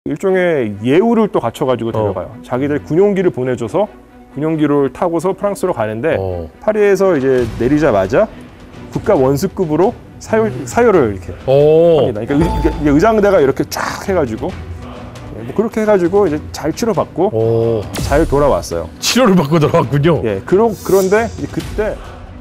일종의 예우를 또 갖춰가지고 데려가요. 자기들 군용기를 보내줘서 군용기를 타고서 프랑스로 가는데 파리에서 이제 내리자마자 국가 원수급으로 사열을 이렇게 합니다. 그러니까 의장대가 이렇게 쫙 해가지고 뭐 그렇게 해가지고 이제 잘 치료받고 잘 돌아왔어요. 치료를 받고 돌아왔군요. 예, 그런데 이제 그때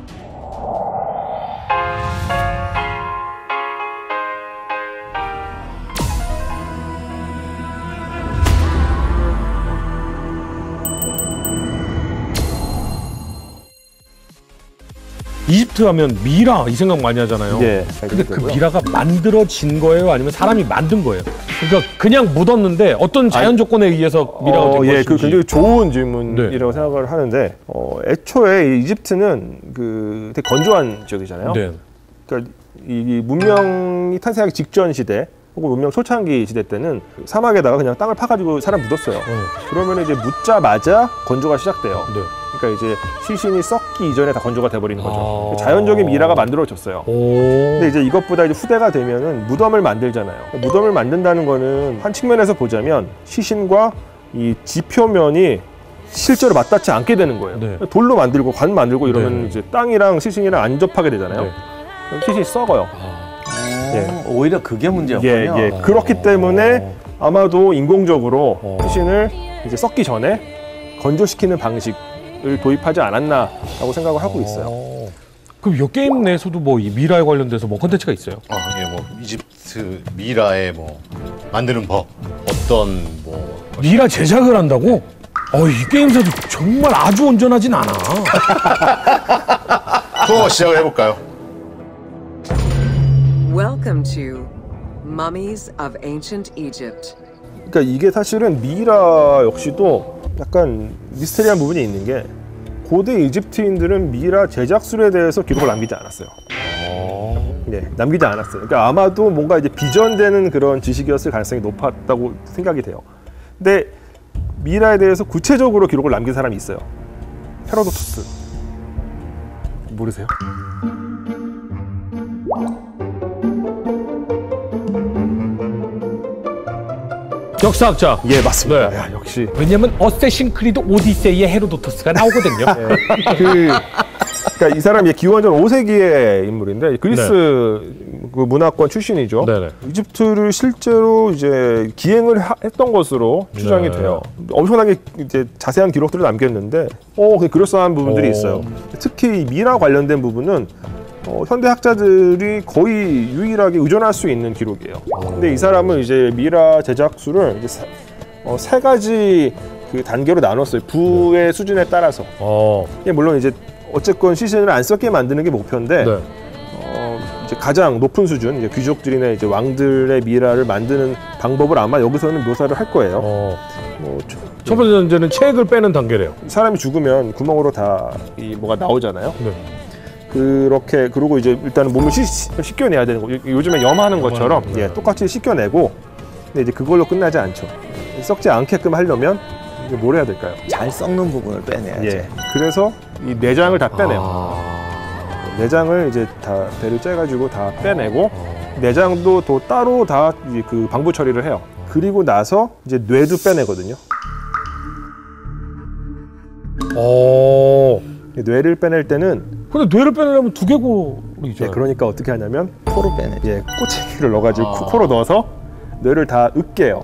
이집트 하면 미라 이 생각 많이 하잖아요. 예, 근데 그 미라가 만들어진 거예요? 아니면 사람이 만든 거예요? 그러니까 그냥 묻었는데 어떤 자연 조건에 의해서 미라가 된 것인지. 그 굉장히 좋은 질문이라고 생각을 하는데 애초에 이집트는 그 되게 건조한 지역이잖아요. 네. 그러니까 이 문명이 탄생하기 직전 시대 혹은 문명 초창기 시대 때는 사막에다가 그냥 땅을 파가지고 사람 묻었어요. 그러면 이제 묻자마자 건조가 시작돼요. 네. 그러니까 이제 시신이 썩기 이전에 다 건조가 돼버리는 거죠. 자연적인 미라가 만들어졌어요. 근데 이제 이것보다 이제 후대가 되면은 무덤을 만들잖아요. 무덤을 만든다는 거는 한 측면에서 보자면 시신과 이 지표면이 실제로 맞닿지 않게 되는 거예요. 네. 돌로 만들고 관 만들고 이러면 네. 이제 땅이랑 시신이랑 안 접하게 되잖아요. 네. 그럼 시신이 썩어요. 예. 오히려 그게 문제였군요. 예. 그렇기 때문에 아마도 인공적으로 시신을 이제 썩기 전에 건조시키는 방식을 도입하지 않았나라고 생각을 하고 있어요. 그럼 이 게임 내에서도 뭐 이 미라에 관련돼서 뭐 컨텐츠가 있어요? 예, 뭐 이집트 미라의 뭐 만드는 법, 어떤 뭐 미라 제작을 한다고? 이 게임사도 정말 아주 온전하진 않아. 그럼 시작을 해볼까요? Welcome to Mummies of Ancient Egypt. 그러니까 이게 사실은 미라 역시도 약간 미스테리한 부분이 있는 게 고대 이집트인들은 미라 제작술에 대해서 기록을 남기지 않았어요. 네, 남기지 않았어요. 그러니까 아마도 뭔가 이제 비전되는 그런 지식이었을 가능성이 높았다고 생각이 돼요. 근데 미라에 대해서 구체적으로 기록을 남긴 사람이 있어요. 헤로도토스. 모르세요? 역사학자. 예, 맞습니다. 네. 야, 역시. 왜냐면 어쌔신 크리드 오디세이의 헤로도토스가 나오거든요. 그러니까 이 사람이 기원전 5세기의 인물인데 그리스 그 문화권 출신이죠. 네네. 이집트를 실제로 이제 기행을 했던 것으로 추정이 돼요. 엄청나게 이제 자세한 기록들을 남겼는데, 그럴싸한 부분들이 있어요. 특히 이 미라 관련된 부분은 현대 학자들이 거의 유일하게 의존할 수 있는 기록이에요. 근데 이 사람은 이제 미라 제작술을 이제 세 가지 그 단계로 나눴어요. 부의 수준에 따라서. 물론 이제 어쨌건 시신을 안 썩게 만드는 게 목표인데, 이제 가장 높은 수준, 이제 귀족들이나 이제 왕들의 미라를 만드는 방법을 아마 여기서는 묘사를 할 거예요. 첫 번째는 책을 빼는 단계래요. 사람이 죽으면 구멍으로 다 뭐가 나오잖아요. 네. 그렇게 그리고 이제 일단은 몸을 씻겨내야 되는 거. 요즘에 염하는 것처럼 똑같이 씻겨내고, 근데 이제 그걸로 끝나지 않죠. 썩지 않게끔 하려면 이제 뭘 해야 될까요? 잘 썩는 부분을 빼내야죠. 그래서 이 내장을 다 빼내요. 내장을 이제 다 배를 째가지고 다 빼내고, 내장도 또 따로 다 그 방부 처리를 해요. 그리고 나서 이제 뇌도 빼내거든요. 뇌를 빼낼 때는, 근데 뇌를 빼내려면 두개골이죠. 그러니까 어떻게 하냐면 코로 빼내. 꼬챙이를 넣어가지고 코로 넣어서 뇌를 다 으깨요.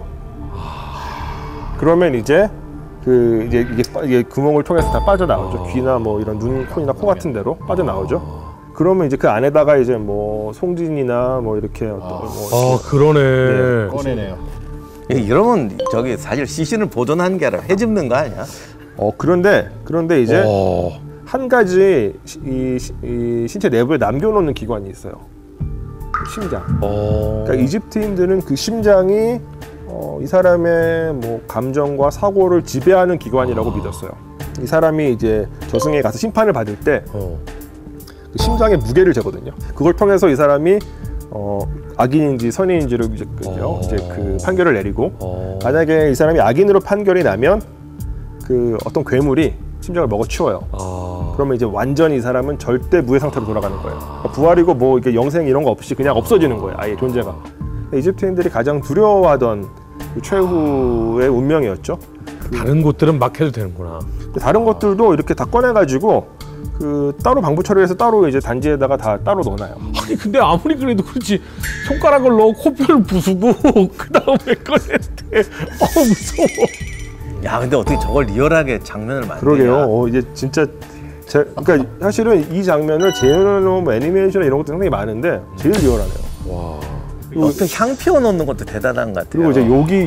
그러면 이제 이게 구멍을 통해서 다 빠져나오죠. 귀나 뭐 이런 눈, 코나 코 같은 데로 빠져나오죠. 그러면 이제 그 안에다가 이제 뭐 송진이나 뭐 이렇게 그러네. 꺼내네요. 이러면 저기 사실 시신을 보존하는 게 아니라 헤집는 거 아니야? 그런데 이제 한 가지 이 신체 내부에 남겨놓는 기관이 있어요. 심장. 그러니까 이집트인들은 그 심장이 이 사람의 뭐 감정과 사고를 지배하는 기관이라고 믿었어요. 이 사람이 이제 저승에 가서 심판을 받을 때 그 심장의 무게를 재거든요. 그걸 통해서 이 사람이 악인인지 선인인지를 이제 그 판결을 내리고, 만약에 이 사람이 악인으로 판결이 나면 그 어떤 괴물이 심장을 먹어치워요. 그러면 이제 완전히 이 사람은 절대 무해 상태로 돌아가는 거예요. 그러니까 부활이고 뭐 이게 영생 이런 거 없이 그냥 없어지는 거예요. 아예 존재가. 이집트인들이 가장 두려워하던 최후의 운명이었죠. 다른 곳들은 막 해도 되는구나. 다른 것들도 이렇게 다 꺼내가지고 따로 방부 처리해서 따로 이제 단지에다가 다 따로 넣어놔요. 아니 근데 아무리 그래도 그렇지 손가락을 넣어 코뼈를 부수고 그 다음에 꺼냈대. 무서워. 야, 근데 어떻게 저걸 리얼하게 장면을 만드냐. 그러게요. 이제 진짜 그러니까 사실은 이 장면을 제어놓은 애니메이션 이런 것도 상당히 많은데 제일 리얼하네요. 와. 어떤 향 피워 넣는 것도 대단한 것 같아요. 그리고 이제 여기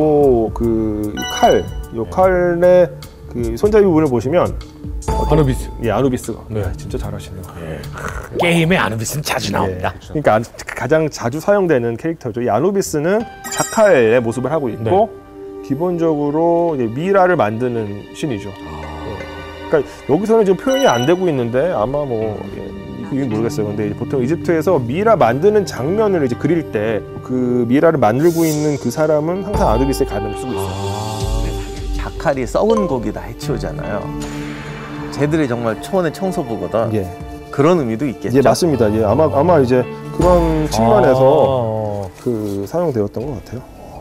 요 칼의 그 손잡이 부분을 보시면 아누비스. 예, 아누비스가. 네. 진짜 잘하시네요. 게임에 아누비스는 자주 나옵니다. 그러니까 가장 자주 사용되는 캐릭터죠. 이 아누비스는 자칼의 모습을 하고 있고 기본적으로 이제 미라를 만드는 신이죠. 그러니까 여기서는 지금 표현이 안 되고 있는데 아마 이게 모르겠어요. 근데 보통 이집트에서 미라 만드는 장면을 이제 그릴 때 그 미라를 만들고 있는 그 사람은 항상 아누비스의 가면을 쓰고 있어요. 자칼이 썩은 고기 다 해치우잖아요. 쟤들이 정말 초원의 청소부거든. 예. 그런 의미도 있겠죠. 예, 맞습니다. 예, 아마 이제 그런 측면에서 사용되었던 것 같아요.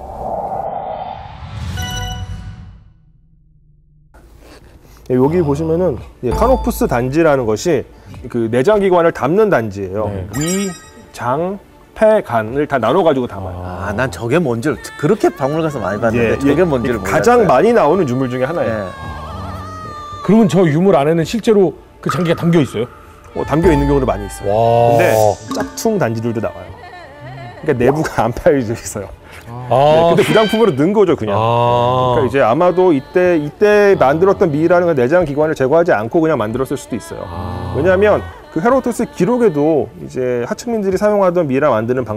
예, 여기 보시면은 카노푸스 단지라는 것이 그 내장기관을 담는 단지예요. 위, 장, 폐, 간을 다 나눠가지고 담아요. 난 저게 뭔지를 그렇게 박물관 가서 많이 봤는데 저게 뭔지를 몰랐어요. 가장 많이 나오는 유물 중에 하나예요. 그러면 저 유물 안에는 실제로 그 장기가 담겨 있어요? 담겨 있는 경우도 많이 있어요. 근데 짝퉁 단지들도 나와요. 그러니까 내부가 안 파여져 있어요. 근데 부장품으로 넣은 거죠, 그냥. 그러니까 이제 아마도 이때 만들었던 미라는 내장 기관을 제거하지 않고 그냥 만들었을 수도 있어요. 왜냐하면 그 헤로도토스 기록에도 이제 하층민들이 사용하던 미라 만드는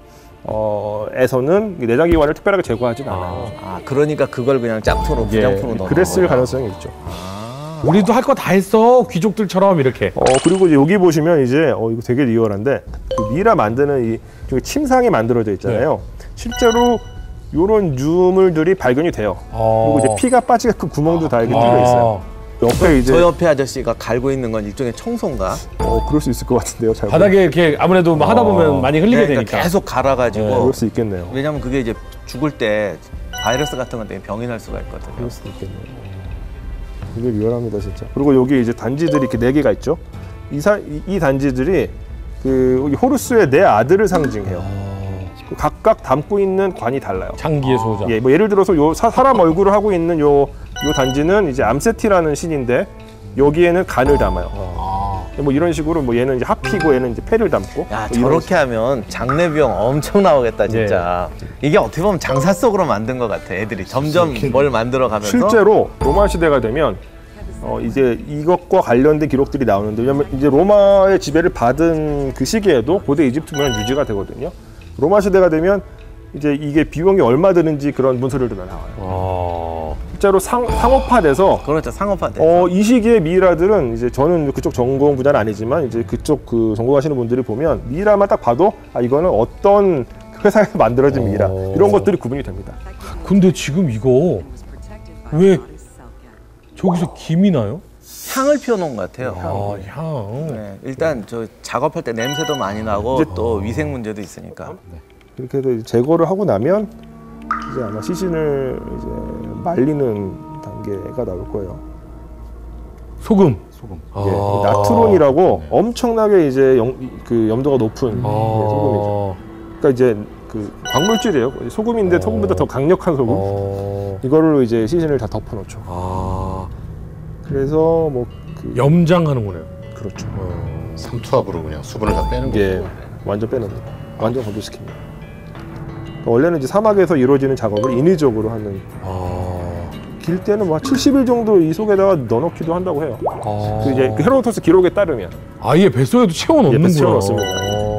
방법에서는 내장 기관을 특별하게 제거하진 않아요. 그러니까 그걸 그냥 짝퉁으로 부장품으로 넣는 그랬을 가능성이 있죠. 우리도 할 거 다 했어, 귀족들처럼 이렇게. 그리고 이제 여기 보시면 이제 이거 되게 리얼한데 그 미라 만드는 이 침상이 만들어져 있잖아요. 실제로 이런 유물들이 발견이 돼요. 그리고 이제 피가 빠지게 그 구멍도 다 이렇게 뚫려 있어요. 옆에 이제 저 옆에 아저씨가 갈고 있는 건 일종의 청소인가? 그럴 수 있을 것 같은데요. 잘 바닥에 이렇게 아무래도 하다 보면 많이 흘리게 그러니까 되니까. 계속 갈아가지고. 그럴 수 있겠네요. 왜냐면 그게 이제 죽을 때 바이러스 같은 것 때문에 병이 날 수가 있거든요. 그럴 수도 있겠네요. 되게 리얼합니다, 진짜. 그리고 여기 이제 단지들이 이렇게 4개가 있죠. 이 단지들이 그 호루스의 4 아들을 상징해요. 각각 담고 있는 관이 달라요. 장기의 소자. 예, 예를 들어서 사람 얼굴을 하고 있는 요 단지는 이제 암세티라는 신인데 여기에는 간을 담아요. 이런 식으로 얘는 이제 하피고 얘는 이제 폐를 담고. 야, 저렇게 하면 장례 비용 엄청 나오겠다, 진짜. 이게 어떻게 보면 장사 속으로 만든 것 같아, 애들이. 점점 뭘 만들어 가면서. 실제로 로마 시대가 되면 이제 이것과 관련된 기록들이 나오는데, 왜냐면 이제 로마의 지배를 받은 그 시기에도 고대 이집트문화는 유지가 되거든요. 로마 시대가 되면 이제 이게 비용이 얼마 드는지 그런 문서들도 나와요. 실제로 상업화돼서. 그렇죠, 상업화돼서. 이 시기의 미이라들은 이제 저는 그쪽 전공 분야는 아니지만 이제 그쪽 전공하시는 분들이 보면 미이라만 딱 봐도 이거는 어떤 회사에서 만들어진 미이라 이런 것들이 구분이 됩니다. 근데 지금 이거 왜 저기서 김이 나요? 향을 피워놓은 것 같아요. 향. 네, 일단 저 작업할 때 냄새도 많이 나고 또 위생 문제도 있으니까. 이렇게 해서 제거를 하고 나면 이제 아마 시신을 이제 말리는 단계가 나올 거예요. 소금. 예, 나트론이라고 엄청나게 이제 염도가 높은 소금이죠. 그러니까 이제 그 광물질이에요. 소금인데 소금보다 더 강력한 소금. 이거를 이제 시신을 다 덮어놓죠. 그래서 염장하는 거네요. 그렇죠. 삼투압으로 그냥 수분을 다 빼는 거죠. 예, 완전 빼냅니다. 완전 건조시킵니다. 원래는 이제 사막에서 이루어지는 작업을 인위적으로 하는. 길 때는 70일 정도 이 속에다가 넣어놓기도 한다고 해요. 그 이제 그 헤로도토스 기록에 따르면. 아예 뱃속에도 채워넣는구나. 채워넣습니다.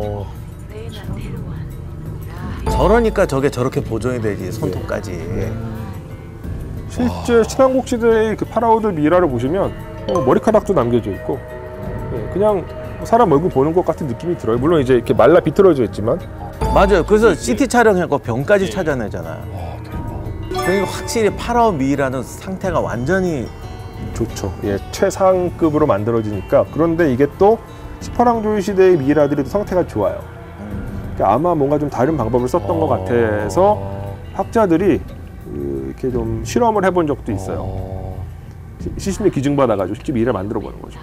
저러니까 저게 저렇게 보존이 되지, 손톱까지. 실제 신왕국 시대의 그 파라오들 미라를 보시면 머리카락도 남겨져 있고 그냥 사람 얼굴 보는 것 같은 느낌이 들어요. 물론 이제 이렇게 말라 비틀어져 있지만. 맞아요. 그래서 CT 촬영해서 병까지 찾아내잖아요. 그러니까 확실히 파라오 미이라는 상태가 완전히 좋죠. 예, 최상급으로 만들어지니까. 그런데 이게 또 18왕조 시대의 미이라들이 상태가 좋아요. 그러니까 아마 뭔가 좀 다른 방법을 썼던 것 같아서 학자들이 이렇게 좀 실험을 해본 적도 있어요. 시신을 기증받아가지고 직접 미라를 만들어 보는 거죠.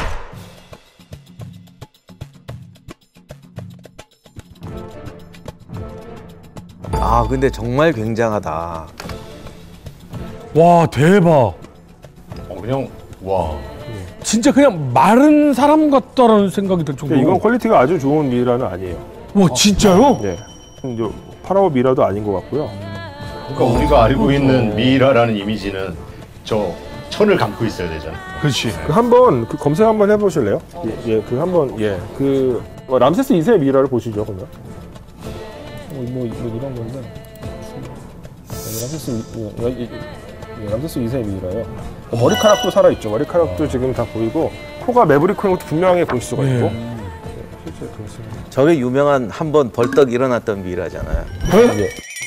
아 근데 정말 굉장하다. 와 대박. 그냥 와. 진짜 그냥 마른 사람 같다라는 생각이 들 정도로. 이건 퀄리티가 아주 좋은 미라는 아니에요. 와 진짜요? 네. 이제 파라오 미라도 아닌 것 같고요. 그러니까 우리가 알고 있는 미라라는 이미지는 저 천을 감고 있어야 되잖아. 그렇지. 그 한번 그 검색 한번 해보실래요? 그 한번 람세스 2세의 미라를 보시죠, 그러면. 뭐 이런 건데. 람세스 2세의 미라예요. 머리카락도 살아있죠. 머리카락도 지금 다 보이고 코가 매부리코인 것도 분명하게 볼 수가 있고. 실제 그렇습니다. 저게 유명한 한번 벌떡 일어났던 미라잖아요. 예.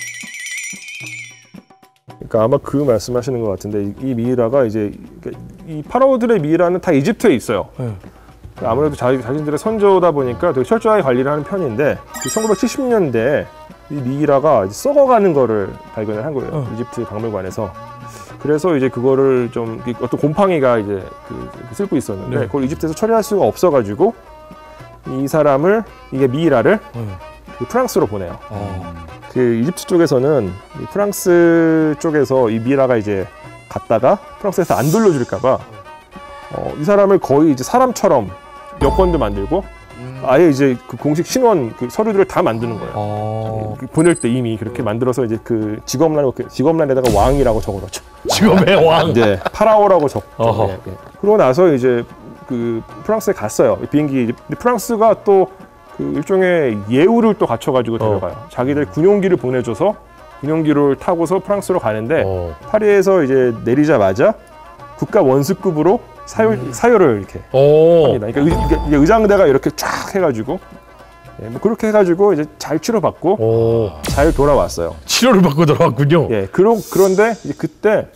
그러니까 아마 그 말씀하시는 것 같은데 이 미이라가 이제 이 파라오들의 미이라는 다 이집트에 있어요. 아무래도 자신들의 선조다 보니까 되게 철저하게 관리를 하는 편인데 1970년대에 이 미이라가 썩어가는 거를 발견을 한 거예요. 이집트 박물관에서. 그래서 이제 그거를 좀 어떤 곰팡이가 이제 쓸고 있었는데 그걸 이집트에서 처리할 수가 없어가지고 이 사람을 이게 미이라를 프랑스로 보내요. 그 이집트 쪽에서는 이 프랑스 쪽에서 이 미라가 이제 갔다가 프랑스에서 안 돌려줄까봐 이 사람을 거의 이제 사람처럼 여권도 만들고 아예 이제 그 공식 신원 그 서류들을 다 만드는 거예요. 보낼 때 이미 그렇게 만들어서 이제 그 직업란에다가 왕이라고 적어놓죠. 직업의 왕. 네, 파라오라고 적죠. 네, 네. 그러고 나서 이제 그 프랑스에 갔어요. 비행기. 근데 프랑스가 또 그 일종의 예우를 또 갖춰가지고 데려가요. 자기들 군용기를 보내줘서 군용기를 타고서 프랑스로 가는데 파리에서 이제 내리자마자 국가 원수급으로 사열을 이렇게 합니다. 그러니까 의장대가 이렇게 쫙 해가지고 뭐 그렇게 해가지고 이제 잘 치료받고 잘 돌아왔어요. 치료를 받고 돌아왔군요. 예, 그런데 이제 그때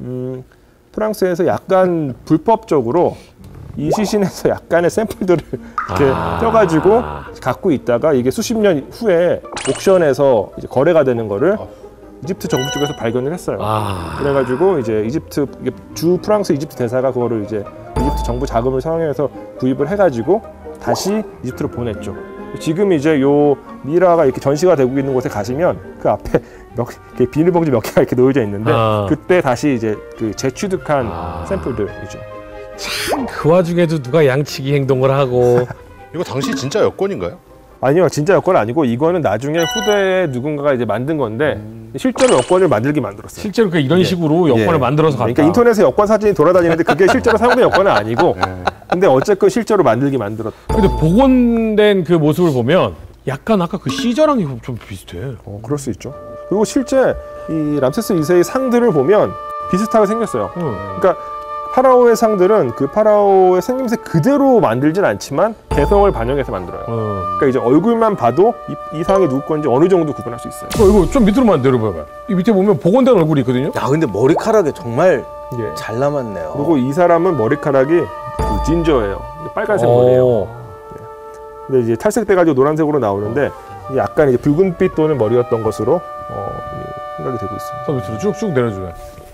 프랑스에서 약간 불법적으로 이 시신에서 약간의 샘플들을 이렇게 떼가지고 갖고 있다가 이게 수십 년 후에 옥션에서 이제 거래가 되는 거를 이집트 정부 쪽에서 발견을 했어요. 그래가지고 이제 주 프랑스 이집트 대사가 그거를 이제 이집트 정부 자금을 사용해서 구입을 해가지고 다시 이집트로 보냈죠. 지금 이제 요 미라가 이렇게 전시가 되고 있는 곳에 가시면 그 앞에 비닐봉지 몇 개가 이렇게 놓여져 있는데 그때 다시 이제 그 재취득한 샘플들이죠. 참 그 와중에도 누가 양치기 행동을 하고. 이거 당시 진짜 여권인가요? 아니요, 진짜 여권 아니고 이거는 나중에 후대에 누군가가 이제 만든 건데 실제로 여권을 만들게 만들었어요. 실제로 이런 식으로 여권을 만들어서 갔다. 그러니까 인터넷에 여권 사진이 돌아다니는데 그게 실제로 사용된 여권은 아니고 근데 어쨌건 실제로 만들게 만들었다. 근데 복원된 그 모습을 보면 약간 아까 그 시저랑 좀 비슷해. 그럴 수 있죠. 그리고 실제 이 람세스 2세의 상들을 보면 비슷하게 생겼어요. 그러니까 파라오의 상들은 그 파라오의 생김새 그대로 만들진 않지만 개성을 반영해서 만들어요. 그러니까 이제 얼굴만 봐도 이 상이 누구 건지 어느 정도 구분할 수 있어요. 이거 좀 밑으로만 내려봐봐요. 이 밑에 보면 복원된 얼굴이 있거든요. 야 근데 머리카락이 정말 잘 남았네요. 그리고 이 사람은 머리카락이 그 진저예요. 빨간색 머리예요. 근데 이제 탈색돼가지고 노란색으로 나오는데 약간 이제 붉은빛 도는 머리였던 것으로 생각이 되고 있습니다. 더 밑으로 쭉쭉 내려줘요.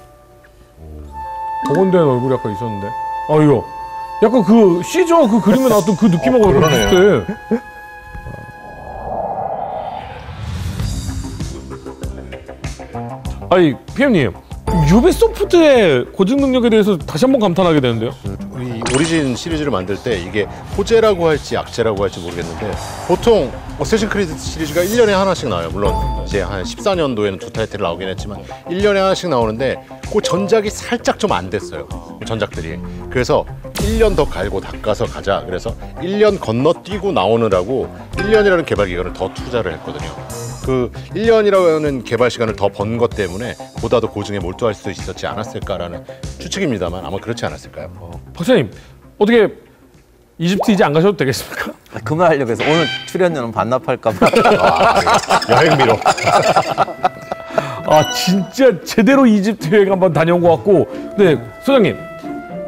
복원된 얼굴이 아까 있었는데. 이거 약간 그 시저 그 그림에 나왔던 그 느낌하고 비슷해. 아니 PM님, 유비소프트의 고증 능력에 대해서 다시 한번 감탄하게 되는데요. 이 오리진 시리즈를 만들 때 이게 호재라고 할지 악재라고 할지 모르겠는데 보통 어쌔신 크리드 시리즈가 1년에 하나씩 나와요. 물론 이제 한 14년도에는 2타이틀이 나오긴 했지만 1년에 하나씩 나오는데 그 전작이 살짝 좀 안 됐어요. 전작들이. 그래서 1년 더 갈고 닦아서 가자. 그래서 1년 건너뛰고 나오느라고 1년이라는 개발 기간을 더 투자를 했거든요. 그 1년이라는 개발 시간을 더 번 것 때문에 보다 더 고증에 몰두할 수 있었지 않았을까라는 추측입니다만 아마 그렇지 않았을까요? 박사님, 어떻게 이집트 이제 안 가셔도 되겠습니까? 그만하려고 해서 오늘 출연료는 반납할까 봐. 여행비로. 진짜 제대로 이집트 여행 한번 다녀온 것 같고. 근데 소장님,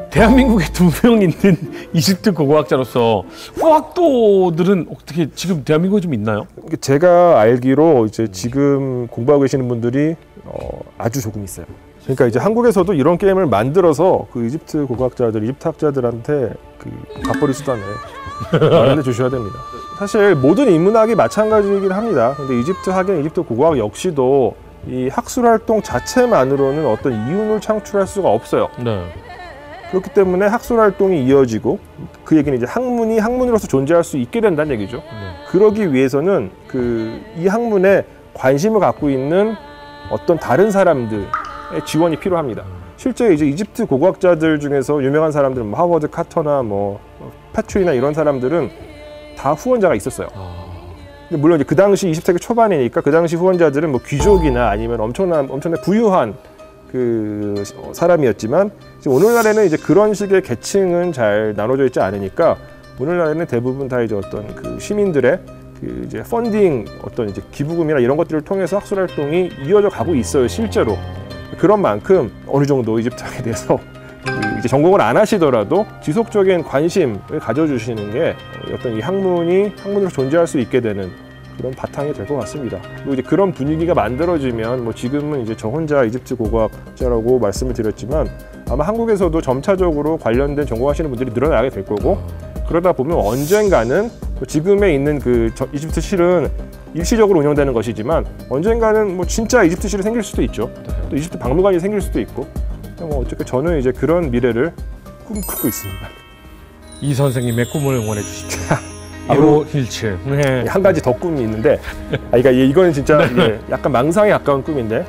대한민국에 2명 있는 이집트 고고학자로서 후학도들은 어떻게 지금 대한민국에 좀 있나요? 제가 알기로 이제 지금 공부하고 계시는 분들이 아주 조금 있어요. 그러니까 이제 한국에서도 이런 게임을 만들어서 그 이집트 고고학자들, 이집트 학자들한테 그 밥벌이 수단을 마련해 주셔야 됩니다. 사실 모든 인문학이 마찬가지이긴 합니다. 근데 이집트 학연, 이집트 고고학 역시도 이 학술 활동 자체만으로는 어떤 이윤을 창출할 수가 없어요. 네. 그렇기 때문에 학술 활동이 이어지고 그 얘기는 이제 학문이 학문으로서 존재할 수 있게 된다는 얘기죠. 그러기 위해서는 이 학문에 관심을 갖고 있는 어떤 다른 사람들의 지원이 필요합니다. 실제 이제 이집트 고고학자들 중에서 유명한 사람들, 뭐 하워드 카터나 뭐 패트리나 이런 사람들은 다 후원자가 있었어요. 근데 물론 이제 그 당시 20세기 초반이니까 그 당시 후원자들은 뭐 귀족이나 아니면 엄청나게 부유한 그 사람이었지만 지금 오늘날에는 이제 그런 식의 계층은 잘 나눠져 있지 않으니까 오늘날에는 대부분 다 이제 어떤 그 시민들의 그 이제 펀딩 어떤 이제 기부금이나 이런 것들을 통해서 학술 활동이 이어져 가고 있어요, 실제로. 그런 만큼 어느 정도 이집트학에 대해서 이제 전공을 안 하시더라도 지속적인 관심을 가져주시는 게 어떤 이 학문으로 존재할 수 있게 되는 그런 바탕이 될 것 같습니다. 그리고 이제 그런 분위기가 만들어지면 뭐 지금은 이제 저 혼자 이집트 고고학자라고 말씀을 드렸지만 아마 한국에서도 점차적으로 관련된 전공하시는 분들이 늘어나게 될 거고 그러다 보면 언젠가는 지금에 있는 그 이집트 실은 일시적으로 운영되는 것이지만 언젠가는 뭐 진짜 이집트 실이 생길 수도 있죠. 또 이집트 박물관이 생길 수도 있고 뭐 어쨌든 저는 이제 그런 미래를 꿈꾸고 있습니다. 이 선생님의 꿈을 응원해 주십시오. 바로 힐츠. 네. 한 가지 더 꿈이 있는데, 그러니까 이거는 진짜 네. 약간 망상에 가까운 꿈인데,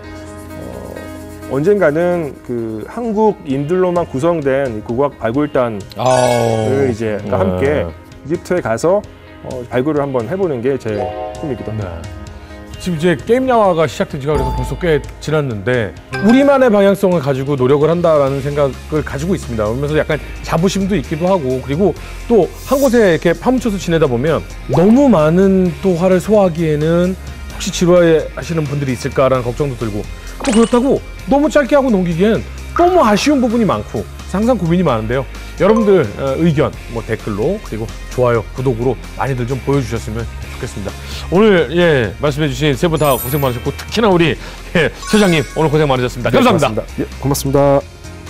언젠가는 그 한국 인들로만 구성된 고고학 발굴단을 이제 함께 이집트에 가서 발굴을 한번 해보는 게 제 꿈이기도 합니다. 네. 지금 이제 게임 영화가 시작된 지가 그래서 벌써 꽤 지났는데 우리만의 방향성을 가지고 노력을 한다라는 생각을 가지고 있습니다. 그러면서 약간 자부심도 있기도 하고 그리고 또 한 곳에 이렇게 파묻혀서 지내다 보면 너무 많은 또 화를 소화하기에는 혹시 지루해하시는 분들이 있을까라는 걱정도 들고 또 그렇다고 너무 짧게 하고 넘기기엔 너무 아쉬운 부분이 많고 항상 고민이 많은데요. 여러분들 의견 뭐 댓글로 그리고 좋아요, 구독으로 많이들 좀 보여주셨으면 좋겠습니다. 오늘 말씀해주신 세 분 다 고생 많으셨고 특히나 우리 소장님 오늘 고생 많으셨습니다. 네, 감사합니다. 고맙습니다.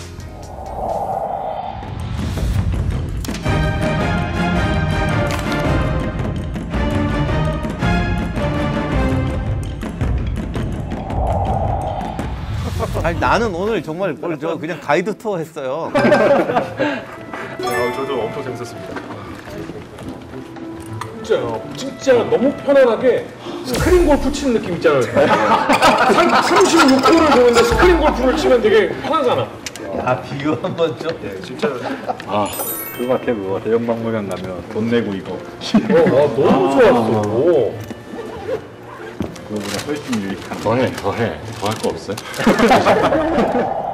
아니 나는 오늘 정말 그냥 가이드 투어 했어요. 저도 엄청 재밌었습니다. 진짜 너무 편안하게 스크린 골프 치는 느낌 있잖아요. 36호를 보는데 스크린 골프를 치면 되게 편하잖아. 야 비유 한번 좀. 진짜. 그거 같아 그거 대형 박물관 가면 돈 내고 이거 너무 좋았어. 그거보다 훨씬 유익한 더해 더 할 거 없어요?